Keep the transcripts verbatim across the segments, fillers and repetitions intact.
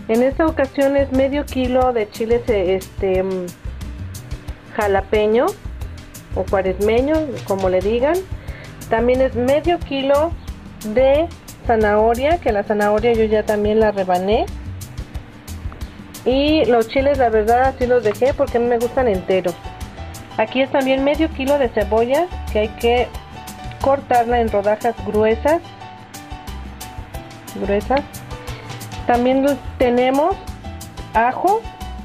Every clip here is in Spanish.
En esta ocasión es medio kilo de chiles este jalapeño o cuaresmeño, como le digan. También es medio kilo de zanahoria, que la zanahoria yo ya también la rebané. Y los chiles, la verdad, así los dejé porque no me gustan enteros. Aquí es también medio kilo de cebolla, que hay que cortarla en rodajas gruesas. Gruesas. También tenemos ajo.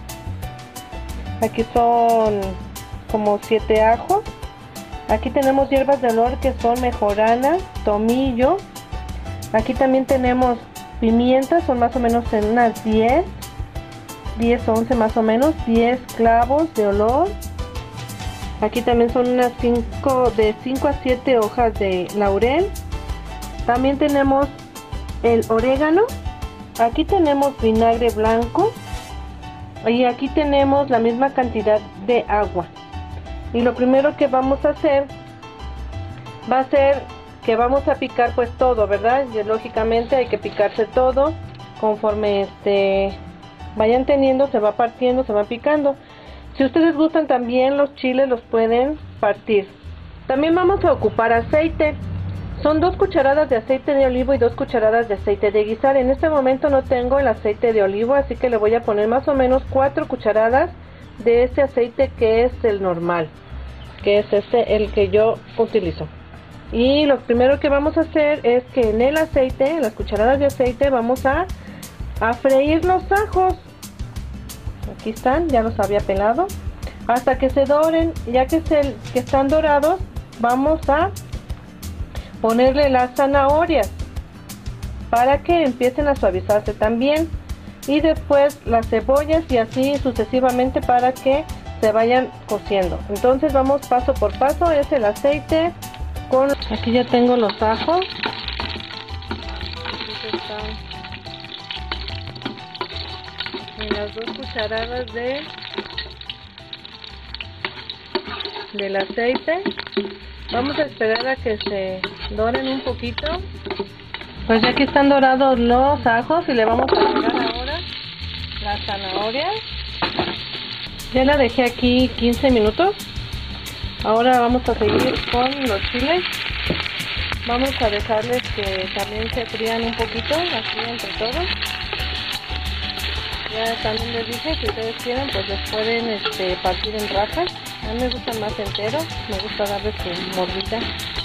Aquí son como siete ajos. Aquí tenemos hierbas de olor, que son mejorana, tomillo. Aquí también tenemos pimientas, son más o menos en unas diez, diez, once más o menos, diez clavos de olor. Aquí también son unas cinco, de cinco a siete hojas de laurel. También tenemos el orégano. Aquí tenemos vinagre blanco. Y aquí tenemos la misma cantidad de agua. Y lo primero que vamos a hacer va a ser que vamos a picar pues todo, ¿verdad? Y lógicamente hay que picarse todo. Conforme este vayan teniendo, se va partiendo, se va picando. Si ustedes gustan también los chiles los pueden partir. También vamos a ocupar aceite. Son dos cucharadas de aceite de olivo y dos cucharadas de aceite de guisar. En este momento no tengo el aceite de olivo, así que le voy a poner más o menos cuatro cucharadas de este aceite, que es el normal, que es este el que yo utilizo. Y lo primero que vamos a hacer es que en el aceite, en las cucharadas de aceite, vamos a, a freír los ajos. Aquí están, ya los había pelado, hasta que se doren. Ya que, se, que están dorados, vamos a ponerle las zanahorias para que empiecen a suavizarse también, y después las cebollas, y así sucesivamente para que se vayan cociendo. Entonces vamos paso por paso. Es el aceite con... Aquí ya tengo los ajos. Aquí están en las dos cucharadas de del aceite. Vamos a esperar a que se doren un poquito. Pues ya que están dorados los ajos, y le vamos a agregar ahora las zanahorias. Ya la dejé aquí quince minutos. Ahora vamos a seguir con los chiles. Vamos a dejarles que también se frían un poquito, así entre todos. Ya también les dije, si ustedes quieren, pues les pueden este, partir en rajas. A mí me gustan más enteros, me gusta darles su mordida.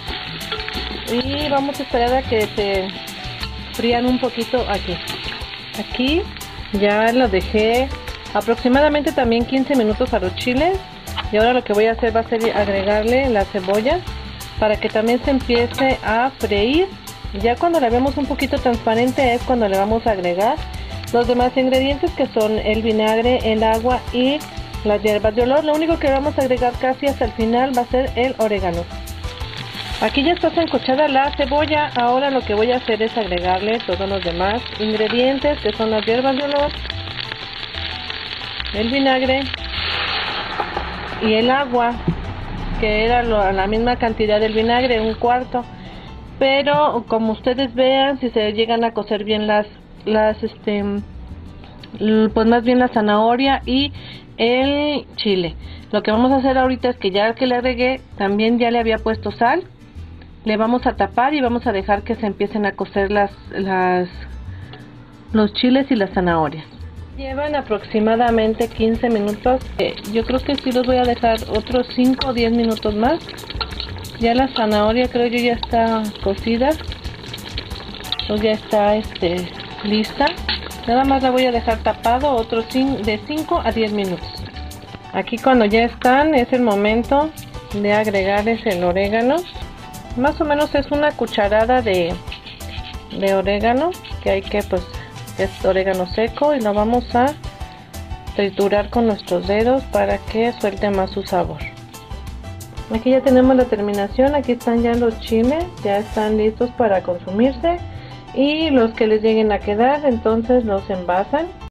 Y vamos a esperar a que se frían un poquito aquí. Aquí ya lo dejé aproximadamente también quince minutos a los chiles. Y ahora lo que voy a hacer va a ser agregarle la cebolla para que también se empiece a freír. Ya cuando la vemos un poquito transparente es cuando le vamos a agregar los demás ingredientes, que son el vinagre, el agua y las hierbas de olor. Lo único que vamos a agregar casi hasta el final va a ser el orégano. Aquí ya está sancochada la cebolla. Ahora lo que voy a hacer es agregarle todos los demás ingredientes, que son las hierbas de olor, el vinagre y el agua, que era lo, la misma cantidad del vinagre, un cuarto. Pero como ustedes vean, si se llegan a cocer bien las las este pues más bien la zanahoria y el chile. Lo que vamos a hacer ahorita es que ya que le agregué, también ya le había puesto sal. Le vamos a tapar y vamos a dejar que se empiecen a cocer las las los chiles y las zanahorias. Llevan aproximadamente quince minutos. Eh, yo creo que sí los voy a dejar otros cinco o diez minutos más. Ya la zanahoria creo yo ya está cocida. Pues ya está este lista. Nada más la voy a dejar tapado otros de cinco a diez minutos. Aquí cuando ya están es el momento de agregarles el orégano. Más o menos es una cucharada de, de orégano, que hay que pues es orégano seco, y lo vamos a triturar con nuestros dedos para que suelte más su sabor. Aquí ya tenemos la terminación. Aquí están ya los chiles, ya están listos para consumirse. Y los que les lleguen a quedar, entonces los envasan.